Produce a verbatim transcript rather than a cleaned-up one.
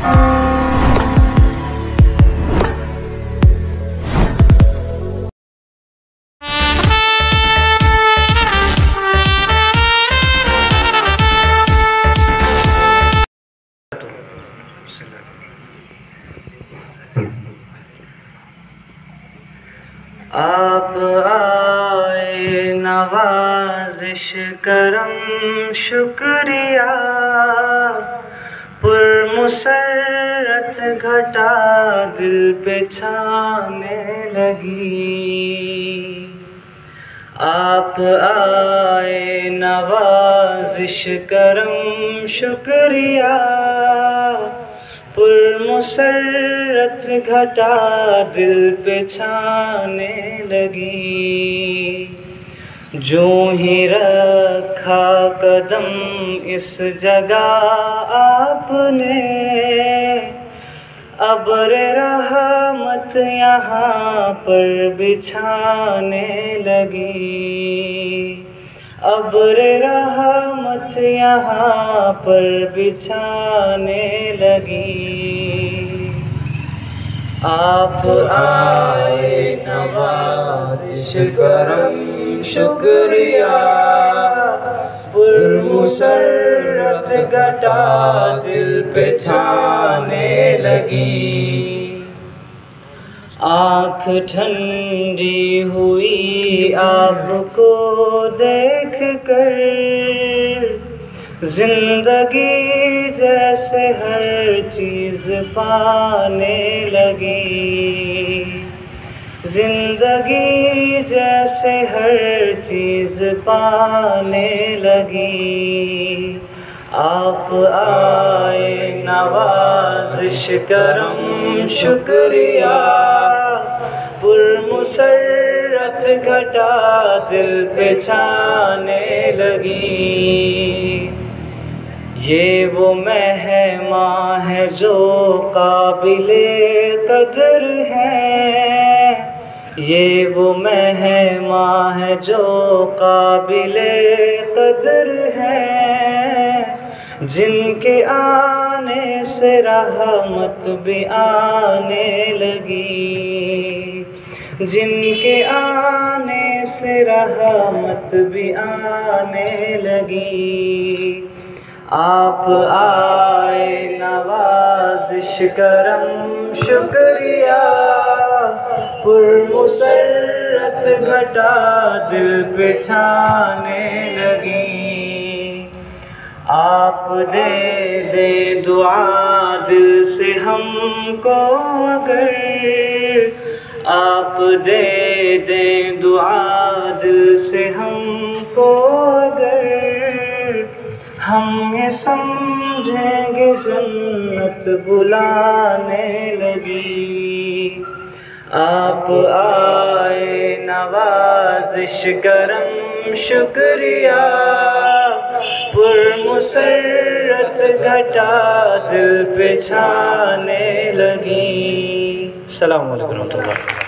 आप आए नवाजिश करम शुक्रिया, पुरमुसर्रत घटा दिल पे छाने लगी। आप आए नवाजिश करम शुक्रिया, पुरमुसर्रत घटा दिल पे छाने लगी। जो ही रखा कदम इस जगह आपने, अब्र रहमत यहाँ पर बिछाने लगी। अब्र रहमत यहाँ पर बिछाने लगी। आप आए नवाजिश करम शुक्रिया, पुरमुसर्रत घटा दिल पे छाने लगी। आँख ठंडी हुई आपको देख कर, जिंदगी जैसे हर चीज़ पाने लगी। जिंदगी जैसे हर चीज़ पाने लगी। आप आए नवाजिश करम शुक्रिया, पुरमुसर्रत घटा दिल पे छाने लगी। ये वो मेहमान है जो काबिले कदर है। ये वो मेहमान है जो काबिले कदर है, जिनके आने से रहमत भी आने लगी। जिनके आने से रहमत भी आने लगी। आप आए नवाजिश करम शुक्रिया, पुरमुसर्रत घटा दिल पे छाने लगी। आप दे दे दुआ दिल से हमको अगर, आप दे दे दुआ दिल से हमको अगर, हम ये समझेंगे जन्नत बुलाने लगी। आप आए नवाजिश करम शुक्रिया, पुरमुसर्रत घटा दिल पे छाने लगी। अस्सलाम वालेकुम।